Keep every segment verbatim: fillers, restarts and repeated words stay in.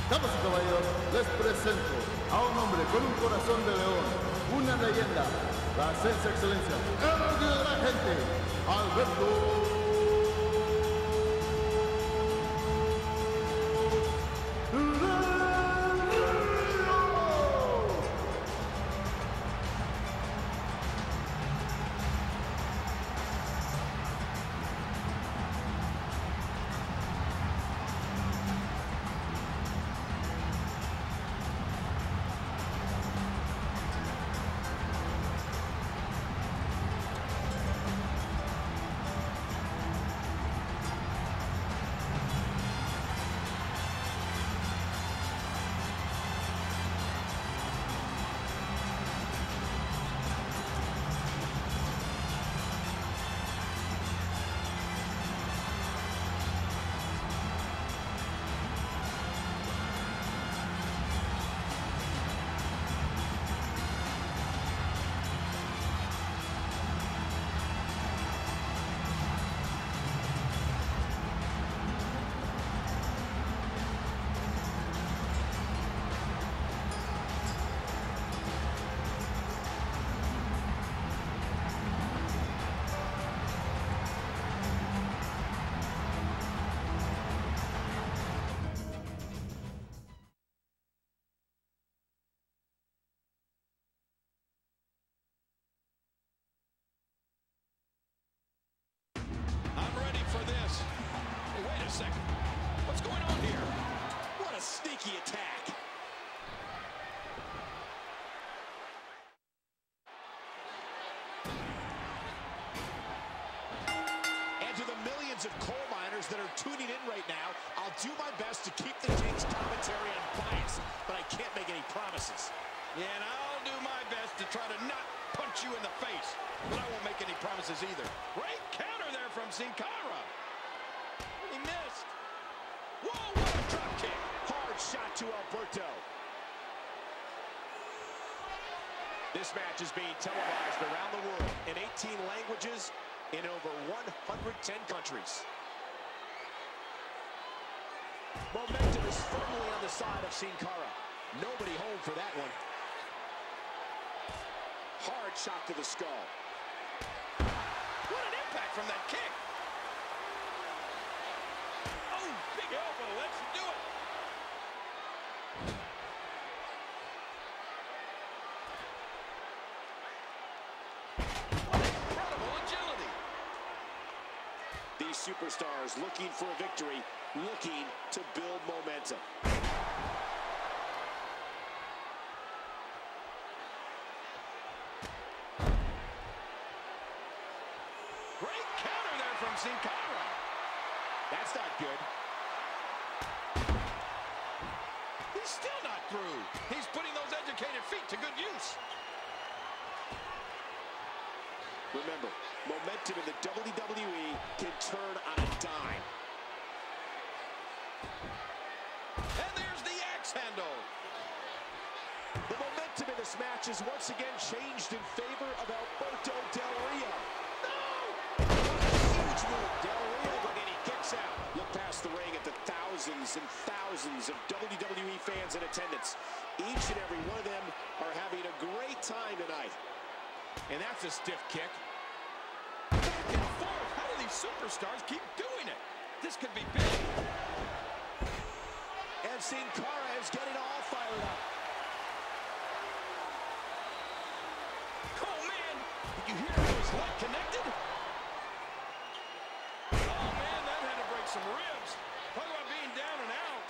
Damas y caballeros, les presento a un hombre con un corazón de león, una leyenda, la ascensa excelencia, el orgullo de la gente, Alberto. Second. What's going on here? What a sneaky attack. And to the millions of coal miners that are tuning in right now, I'll do my best to keep the King's commentary unbiased, but I can't make any promises. Yeah, and I'll do my best to try to not punch you in the face, but I won't make any promises either. Great counter there from Cara. He missed. Whoa, what a drop kick. Hard shot to Alberto. This match is being televised around the world in eighteen languages in over one hundred ten countries. Momentum is firmly on the side of Cara. Nobody home for that one. Hard shot to the skull. What an impact from that kick. Big elbow, let's do it. What incredible agility. These superstars looking for a victory, looking to build momentum. Great counter there from Cara. That's not good. He's still not through. He's putting those educated feet to good use. Remember, momentum in the W W E can turn on a dime. And there's the axe handle. The momentum in this match is once again changed in favor of Alberto Del Rio. No! Huge move. Del Rio, and he kicks out. Look past the ring at the thousands and thousands of W W E fans in attendance. Each and every one of them are having a great time tonight. And that's a stiff kick. Back and forth. How do these superstars keep doing it? This could be big. And Cara is getting all fired up. Oh, man. Did you hear how his leg connected? Oh, man, that had to break some ribs. Talk about being down and out.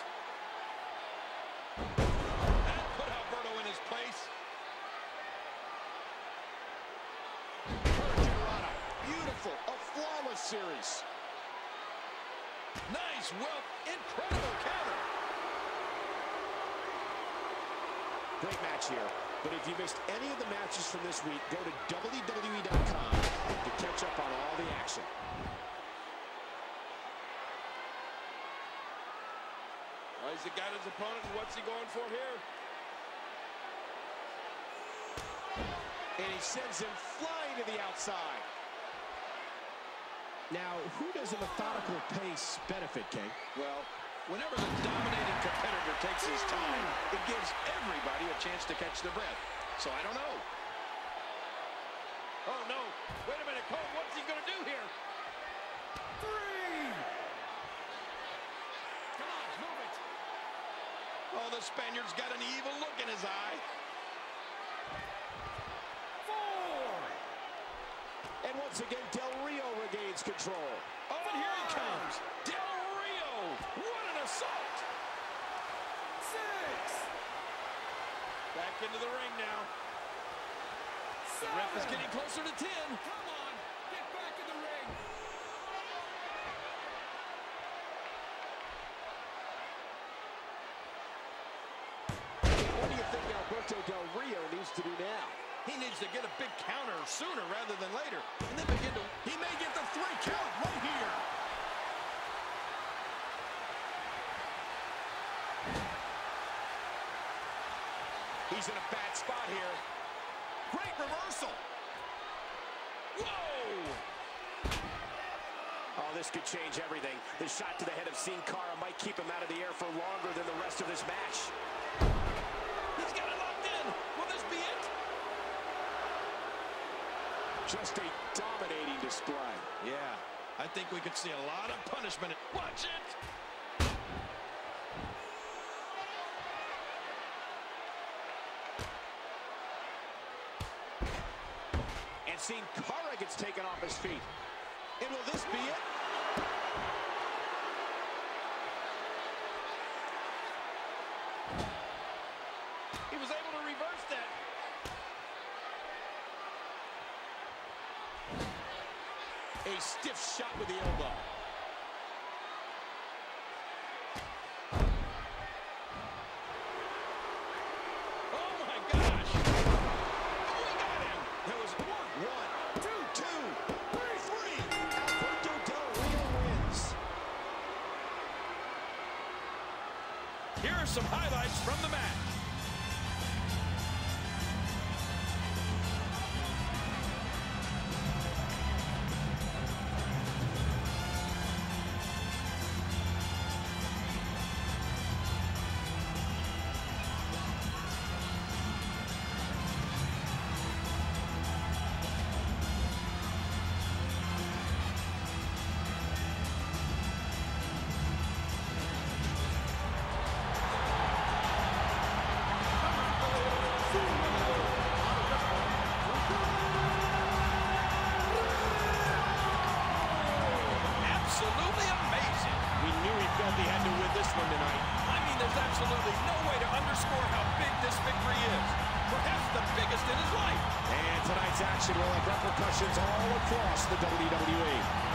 That put Alberto in his place. Beautiful, a flawless series. Nice, well, incredible counter. Great match here. But if you missed any of the matches from this week, go to W W E dot com to catch up on all the action. Well, he's got his opponent, and what's he going for here? And he sends him flying to the outside. Now, who does a methodical pace benefit, King? Well, Whenever the dominating competitor takes his time, it gives everybody a chance to catch their breath. So I don't know. Oh, no. Wait a minute, Cole. What's he going to do here? Three. Come on, move it. Oh, the Spaniard's got an evil look in his eye. Four. And once again, Del Rio regains control. Oh, and here he comes. Del Rio. What an assault. Six. Back into the ring now. The ref is getting closer to ten. Come on, get back in the ring. What do you think Alberto Del Rio needs to do now? He needs to get a big counter sooner rather than later. And then begin to... He may get the three count right here. He's in a bad spot here. Great reversal. Whoa! Oh, this could change everything. The shot to the head of Cara might keep him out of the air for longer than the rest of this match. He's got it locked in. Will this be it? Just a dominating display. Yeah, I think we could see a lot of punishment. Watch it! And seeing Cara gets taken off his feet. And will this be it? He was able to reverse that. A stiff shot with the elbow. Oh my gosh! Oh, we got him! There was one, one, two, two, three, three. Alberto Del Rio wins. Here are some highlights from the match. He had to win this one tonight. I mean, there's absolutely no way to underscore how big this victory is. Perhaps the biggest in his life. And tonight's action will have repercussions all across the W W E.